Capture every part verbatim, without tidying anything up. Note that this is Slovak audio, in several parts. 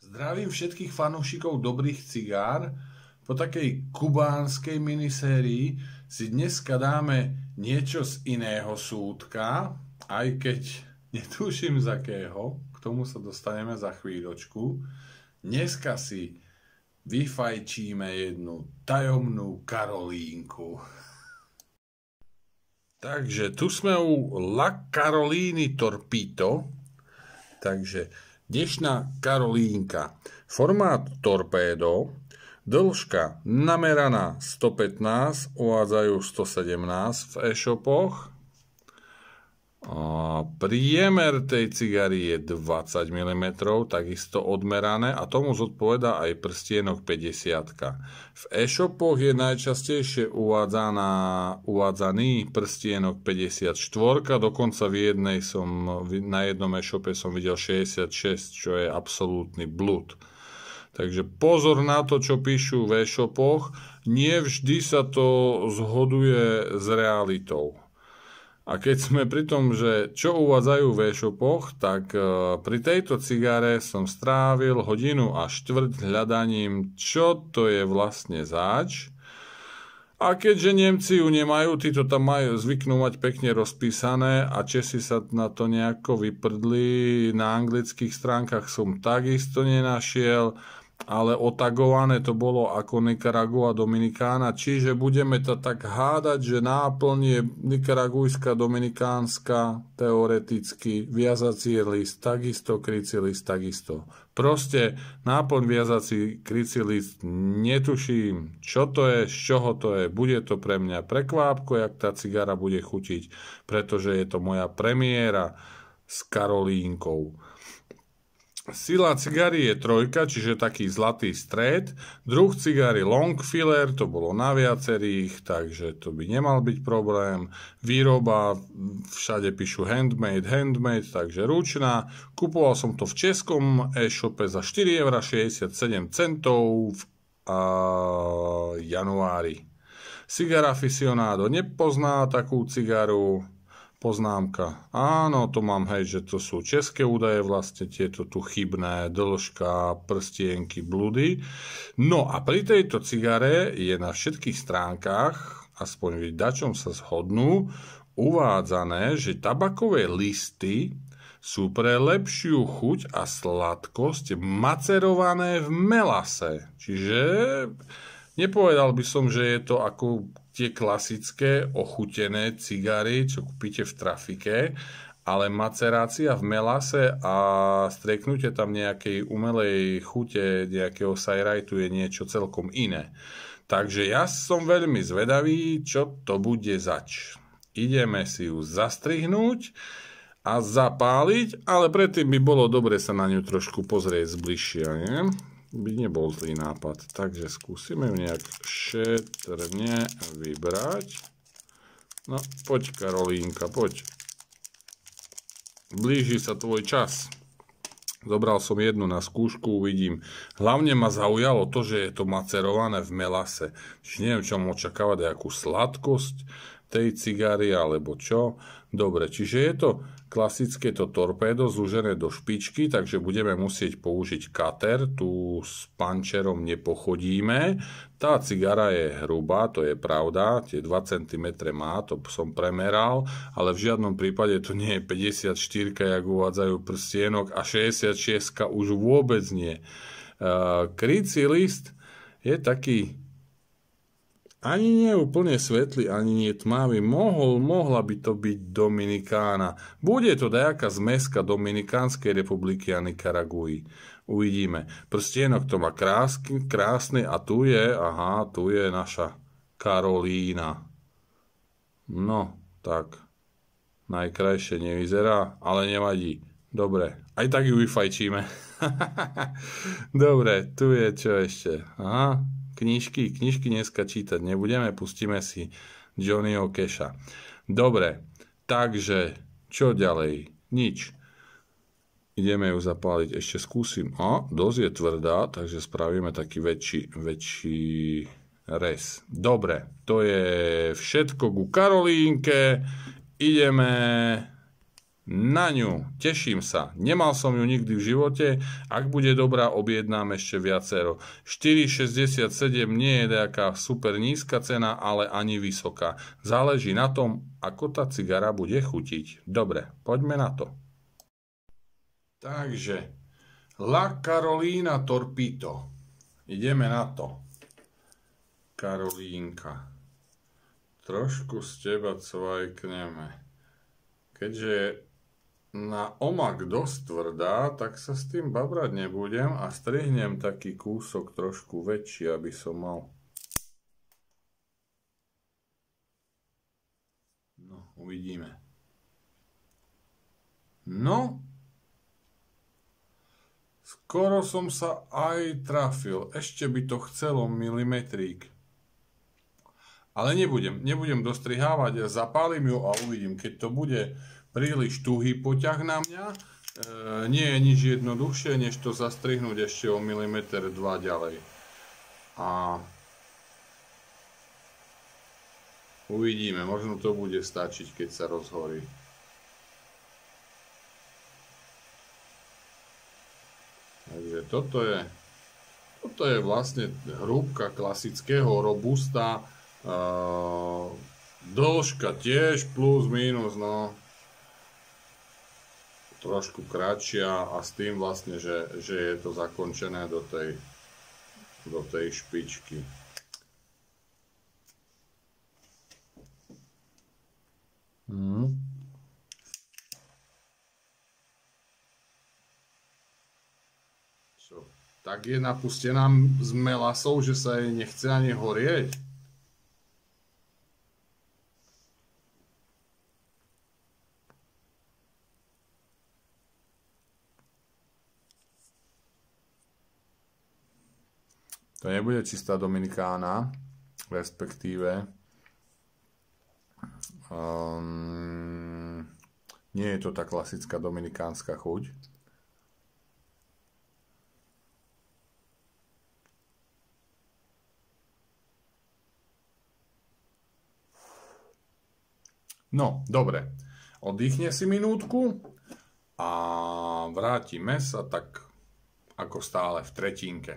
Zdravím všetkých fanúšikov dobrých cigár. Po takej kubánskej minisérii si dneska dáme niečo z iného súdka, aj keď netuším z akého, k tomu sa dostaneme za chvíľočku. Dneska si vyfajčíme jednu tajomnú Karolínku. Takže tu sme u La Carolini Torpedo. Takže dnešná Karolínka. Formát torpédo, dĺžka nameraná stopätnásť, uvádzajú stosedemnásť v e-shopoch. A priemer tej cigary je dvadsať milimetrov, takisto odmerané, a tomu zodpovedá aj prstienok päťdesiat. V e-shopoch je najčastejšie uvádzaná, uvádzaný prstienok päťdesiatštyri, dokonca v jednej som, na jednom e-shope som videl šesťdesiatšesť, čo je absolútny blud. Takže pozor na to, čo píšu v e-shopoch, nie vždy sa to zhoduje s realitou. A keď sme pri tom, že čo uvádzajú v e-shopoch, tak pri tejto cigare som strávil hodinu a štvrť hľadaním, čo to je vlastne zač. A keďže Nemci ju nemajú, tí to tam majú zvyknú mať pekne rozpísané a Česi sa na to nejako vyprdli, na anglických stránkach som takisto nenašiel, ale otagované to bolo ako Nikaragua Dominikána, čiže budeme to tak hádať, že náplň je nikaragujská dominikánska, teoreticky, viazací list, takisto, krycí list, takisto. Proste náplň viazací, krycí list, netuším, čo to je, z čoho to je, bude to pre mňa prekvápko, jak tá cigara bude chutiť, pretože je to moja premiéra s Karolínkou. Sila cigary je trojka, čiže taký zlatý stred. Druh cigary long filler, to bolo na viacerých, takže to by nemal byť problém. Výroba, všade píšu handmade, handmade, takže ručná. Kupoval som to v českom e-shope za štyri eurá šesťdesiatsedem centov v a, januári. Cigar aficionado nepozná takú cigaru. Poznámka. Áno, to mám, hej, že to sú české údaje, vlastne tieto tu chybné, dĺžka, prstienky, bludy. No a pri tejto cigare je na všetkých stránkach, aspoň v dačom sa zhodnú, uvádzané, že tabakové listy sú pre lepšiu chuť a sladkosť macerované v melase. Čiže nepovedal by som, že je to ako tie klasické ochutené cigary, čo kúpite v trafike, ale macerácia v melase a strieknutie tam nejakej umelej chute, nejakého sajrajtu je niečo celkom iné. Takže ja som veľmi zvedavý, čo to bude zač. Ideme si ju zastrihnúť a zapáliť, ale predtým by bolo dobre sa na ňu trošku pozrieť zbližšia, nie? By nebol zlý nápad. Takže skúsime ju nejak šetrne vybrať. No, poď Karolínka, poď. Blíži sa tvoj čas. Zobral som jednu na skúšku, uvidím. Hlavne ma zaujalo to, že je to macerované v melase. Čiže neviem, čo mám očakávať, nejakú sladkosť tej cigary, alebo čo. Dobre, čiže je to klasické to torpédo zúžené do špičky, takže budeme musieť použiť cutter, tu s pančerom nepochodíme. Tá cigara je hrubá, to je pravda, tie dva centimetre má, to som premeral, ale v žiadnom prípade to nie je päťdesiatštyri, jak uvádzajú prstienok, a šesťdesiatšesť už vôbec nie. Krycí list je taký ani nie úplne svetlý, ani nie tmavý. Mohol, mohla by to byť Dominikána. Bude to dajaká zmeska Dominikánskej republiky a Nikaraguji. Uvidíme. Prstienok to má krásny, krásny a tu je, aha, tu je naša Karolína. No, tak. Najkrajšie nevyzerá, ale nevadí. Dobre, aj tak ju vyfajčíme. Dobre, tu je čo ešte. Aha. Knižky, knižky dneska čítať nebudeme, pustíme si Johnnyho Casha. Dobre, takže čo ďalej? Nič. Ideme ju zapáliť, ešte skúsim. A, dosť je tvrdá, takže spravíme taký väčší, väčší rez. Dobre, to je všetko ku Karolínke. Ideme Na ňu, teším sa. Nemal som ju nikdy v živote. Ak bude dobrá, objednám ešte viacero. štyri šesťdesiatsedem nie je nejaká super nízka cena, ale ani vysoká. Záleží na tom, ako tá cigara bude chutiť. Dobre, poďme na to. Takže, La Carolina Torpito. Ideme na to. Karolínka. Trošku z teba cvajkneme. Keďže na omak dosť tvrdá, tak sa s tým babrať nebudem a strihnem taký kúsok trošku väčší, aby som mal. No, uvidíme. No, skoro som sa aj trafil. Ešte by to chcelo milimetrík. Ale nebudem, nebudem dostrihávať, zapálim ju a uvidím, keď to bude príliš tuhý poťah na mňa. E, nie je nič jednoduchšie, než to zastrihnúť ešte o milimeter dva ďalej. A uvidíme, možno to bude stačiť, keď sa rozhorí. Takže toto je, toto je vlastne hrúbka klasického robusta. E, dĺžka tiež plus minus, no. Trošku kratšia a s tým vlastne, že, že je to zakončené do tej, do tej špičky. Hmm. Čo? Tak je napustená s melasou, že sa jej nechce ani horieť. To nebude čistá dominikána, respektíve um, nie je to tá klasická dominikánska chuť. No, dobre. Oddychne si minútku a vrátime sa tak ako stále v tretinke.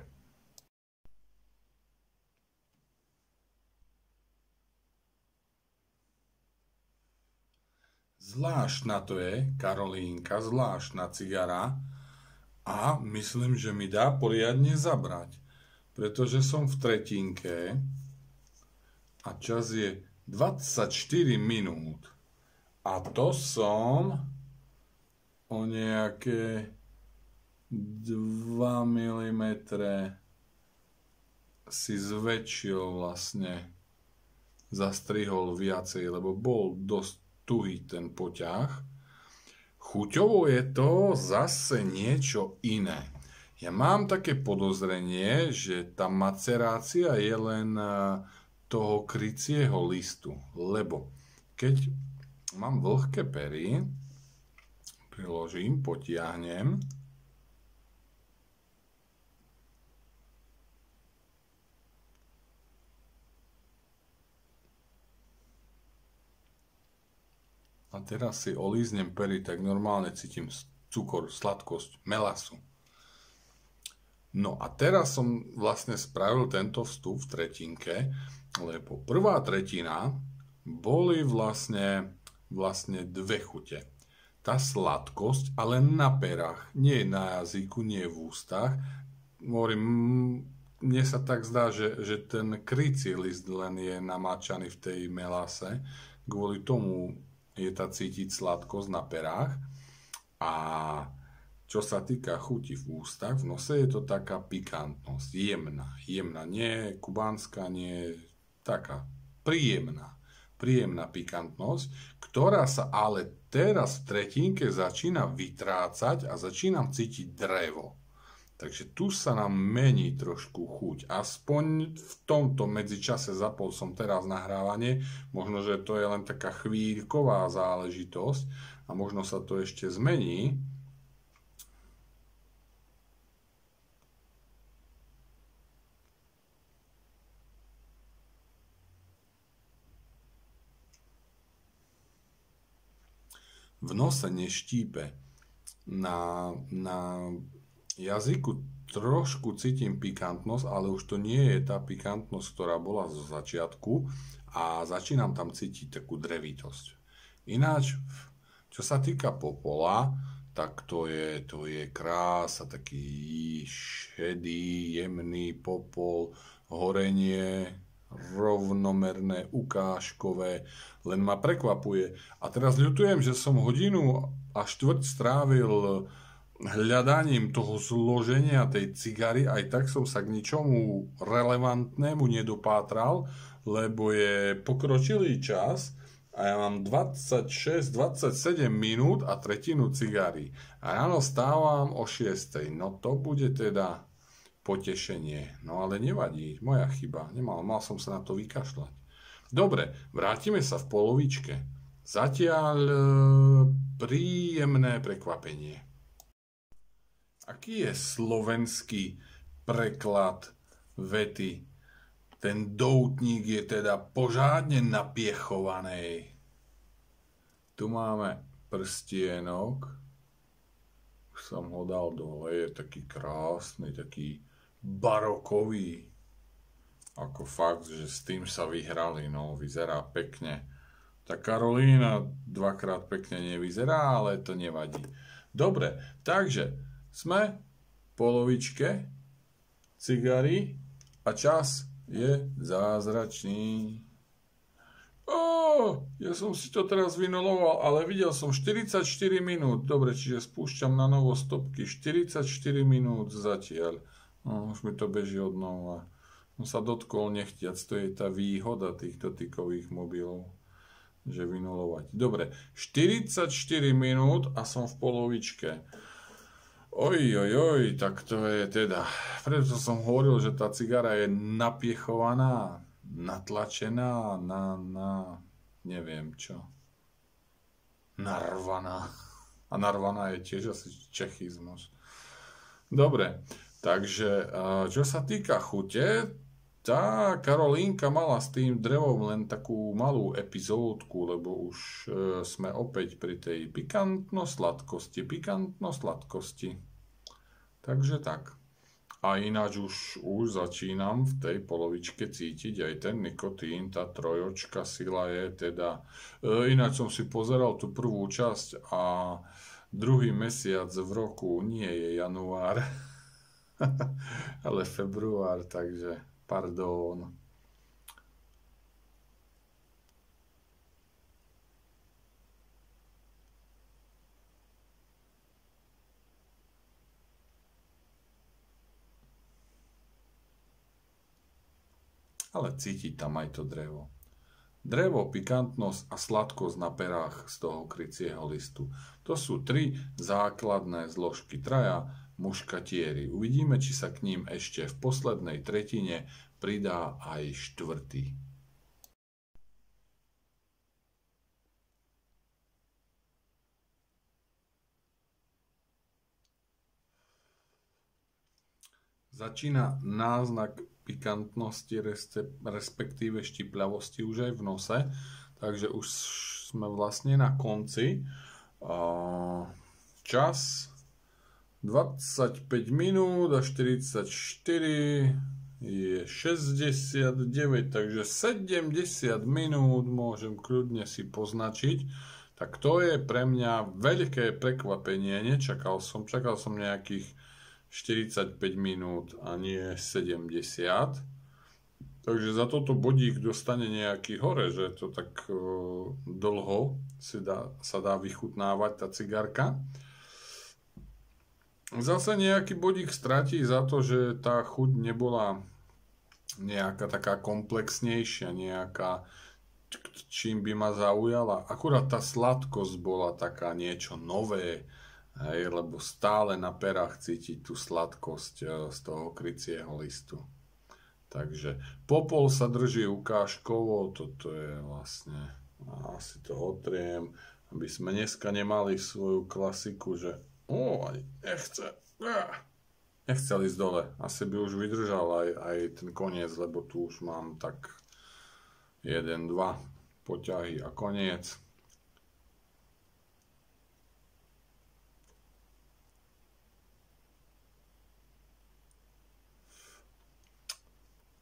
Zvláštna to je, Karolínka, zvláštna cigara a myslím, že mi dá poriadne zabrať, pretože som v tretinke a čas je dvadsaťštyri minút a to som o nejaké dva milimetre si zväčšil vlastne, zastrihol viacej, lebo bol dosť tuhý ten poťah. Chuťovo je to zase niečo iné. Ja mám také podozrenie, že tá macerácia je len toho krycieho listu, lebo keď mám vlhké pery, priložím, potiahnem, a teraz si olíznem pery, tak normálne cítim cukor, sladkosť, melasu. No a teraz som vlastne spravil tento vstup v tretinke, lebo prvá tretina boli vlastne, vlastne dve chute. Tá sladkosť, ale na perách, nie na jazyku, nie v ústach. Hovorím, mne sa tak zdá, že, že ten krycí list len je namáčaný v tej melase, kvôli tomu je tá cítiť sladkosť na perách. A čo sa týka chuti v ústach, v nose je to taká pikantnosť, jemná, jemná, nie kubánska, nie taká príjemná, príjemná pikantnosť, ktorá sa ale teraz v tretinke začína vytrácať a začínam cítiť drevo. Takže tu sa nám mení trošku chuť. Aspoň v tomto medzičase zapol som teraz nahrávanie. Možno, že to je len taká chvíľková záležitosť a možno sa to ešte zmení. v nose neštípe. Na, na jazyku trošku cítim pikantnosť, ale už to nie je tá pikantnosť, ktorá bola zo začiatku a začínam tam cítiť takú drevitosť. Ináč, čo sa týka popola, tak to je, to je krása, taký šedý, jemný popol, horenie, rovnomerné, ukážkové, len ma prekvapuje. A teraz ľutujem, že som hodinu a štvrť strávil hľadaním toho zloženia tej cigary, aj tak som sa k ničomu relevantnému nedopátral, lebo je pokročilý čas a ja mám dvadsaťšesť dvadsaťsedem minút a tretinu cigary. A ráno stávam o šiestej. No to bude teda potešenie. No ale nevadí, moja chyba. Nemal, mal som sa na to vykašľať. Dobre, vrátime sa v polovičke. Zatiaľ e, príjemné prekvapenie. Aký je slovenský preklad vety? Ten doutník je teda pořádne napiechovaný. Tu máme prstienok. Už som ho dal dole. Je taký krásny, taký barokový. Ako fakt, že s tým sa vyhrali. No, vyzerá pekne. Tá Karolína dvakrát pekne nevyzerá, ale to nevadí. Dobre, takže sme v polovičke cigary a čas je zázračný. Ó, ja som si to teraz vynuloval, ale videl som štyridsaťštyri minút. Dobre, čiže spúšťam na novo stopky. štyridsaťštyri minút zatiaľ. No, už mi to beží od nova. On sa dotkol nechtiac, to je tá výhoda tých dotykových mobilov, že vynulovať. Dobre, štyridsaťštyri minút a som v polovičke. Oj, oj, oj, tak to je teda. Preto som hovoril, že tá cigara je napiechovaná, natlačená, na, na, neviem čo. Narvaná. A narvaná je tiež asi čechizmus. Dobre, takže čo sa týka chute, tá Karolínka mala s tým drevom len takú malú epizódku, lebo už sme opäť pri tej pikantno-sladkosti, pikantno-sladkosti. Takže tak. A ináč už, už začínam v tej polovičke cítiť aj ten nikotín, tá trojočka sila je teda. E, ináč som si pozeral tú prvú časť a druhý mesiac v roku nie je január, ale február, takže pardon. Ale cítiť tam aj to drevo. Drevo, pikantnosť a sladkosť na perách z toho krycieho listu. To sú tri základné zložky. Traja muškatieri. Uvidíme, či sa k ním ešte v poslednej tretine pridá aj štvrtý. Začína náznak pikantnosti, respektíve štipľavosti už aj v nose, takže už sme vlastne na konci. Čas dvadsaťpäť minút a štyridsaťštyri je šesťdesiatdeväť, takže sedemdesiat minút môžem kľudne si poznačiť. Tak to je pre mňa veľké prekvapenie. Nečakal som, čakal som nejakých štyridsaťpäť minút a nie sedemdesiat. Takže za toto bodík dostane nejaký hore, že to tak e, dlho si dá, sa dá vychutnávať tá cigarka. Zase nejaký bodík stratí za to, že tá chuť nebola nejaká taká komplexnejšia, nejaká, čím by ma zaujala. Akurát tá sladkosť bola taká niečo nové, hej, lebo stále na perách cítiť tú sladkosť z toho krycieho listu. Takže popol sa drží ukážkovo, toto je vlastne, asi to otriem, aby sme dneska nemali svoju klasiku, že ó, nechce, nechcel ísť dole, asi by už vydržal aj, aj ten koniec, lebo tu už mám tak jeden, dva poťahy a koniec.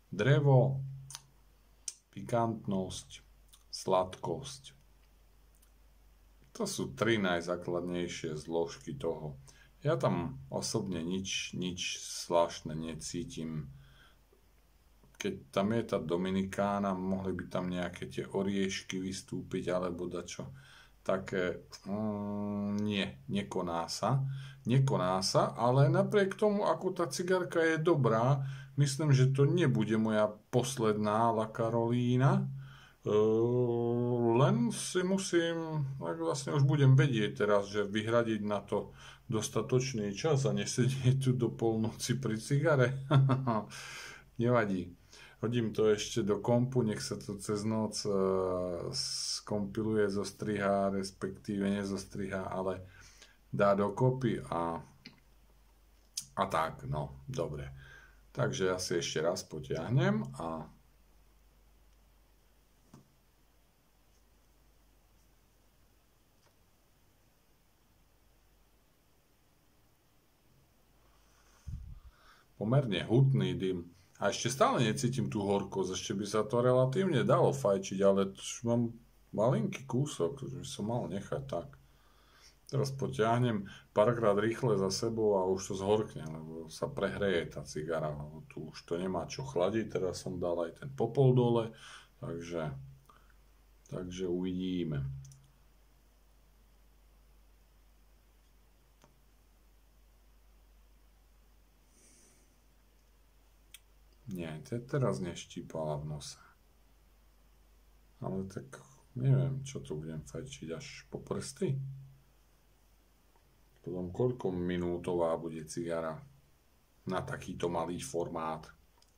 Drevo, pikantnosť, sladkosť. To sú tri najzákladnejšie zložky toho. Ja tam osobne nič, nič zvláštne necítim. Keď tam je tá Dominikána, mohli by tam nejaké tie oriešky vystúpiť, alebo dačo také, mm, nie, nekoná sa. Nekoná sa, ale napriek tomu, ako tá cigarka je dobrá, myslím, že to nebude moja posledná La Carolina. Uh, len si musím, tak vlastne už budem vedieť teraz, že vyhradiť na to dostatočný čas a nesedieť tu do polnoci pri cigare. Nevadí. Hodím to ešte do kompu, nech sa to cez noc uh, skompiluje, zostrihá, respektíve nezostrihá, ale dá dokopy a, a tak, no, dobre. Takže ja si ešte raz potiahnem a pomerne hutný dym. A ešte stále necítim tú horkosť, ešte by sa to relatívne dalo fajčiť, ale mám malinký kúsok, že by som mal nechať tak. Teraz potiahnem párkrát rýchle za sebou a už to zhorkne, lebo sa prehreje tá cigara. Tu už to nemá čo chladiť, teraz som dal aj ten popol dole, takže, takže uvidíme. Nie, to teraz neštípala v nose. Ale tak neviem, čo to budem fajčiť až po prsty. Potom koľko minútová bude cigara na takýto malý formát.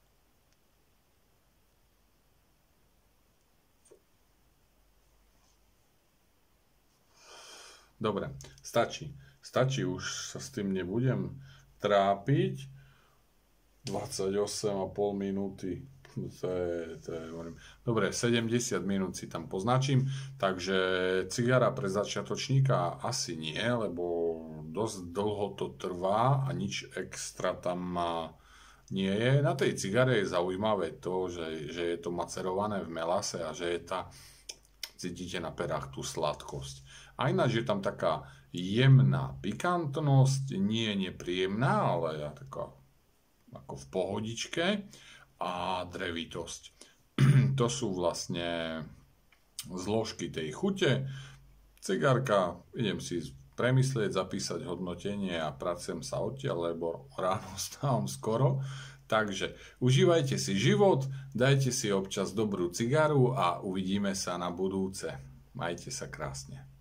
Dobre, stačí. Stačí, už sa s tým nebudem trápiť. dvadsaťosem a pol minúty. To je, to je, dobre, sedemdesiat minút si tam poznačím, takže cigara pre začiatočníka asi nie, lebo dosť dlho to trvá a nič extra tam nie je. Na tej cigare je zaujímavé to, že, že je to macerované v melase a že je tá, cítite na perách tú sladkosť. A ináč je tam taká jemná pikantnosť, nie nepríjemná, ale taká ako v pohodičke a drevitosť. To sú vlastne zložky tej chute. Cigarka, idem si premyslieť, zapísať hodnotenie a pracujem sa odtiaľ, lebo ráno stávam skoro. Takže užívajte si život, dajte si občas dobrú cigaru a uvidíme sa na budúce. Majte sa krásne.